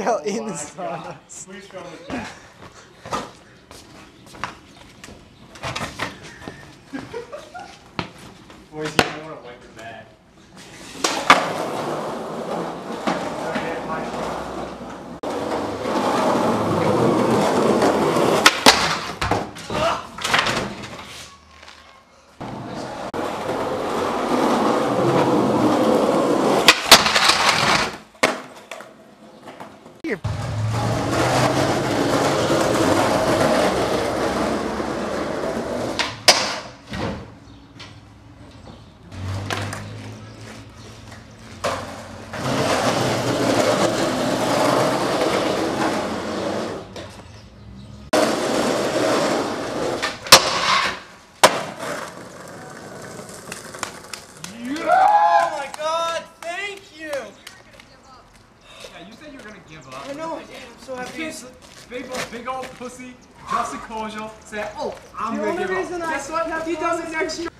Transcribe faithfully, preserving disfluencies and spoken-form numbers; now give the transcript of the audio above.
fell Oh in my the sawdust. Please film this back. Boys, you might want to wipe your bag. Here. Oh my god, thank you! Yeah, you said you were gonna give up. I know, I did. I'm so happy. Big, big, old- big old pussy, Justin Kojal, said, oh, I'm The gonna only give reason up. I Guess what? kept He does on it next year.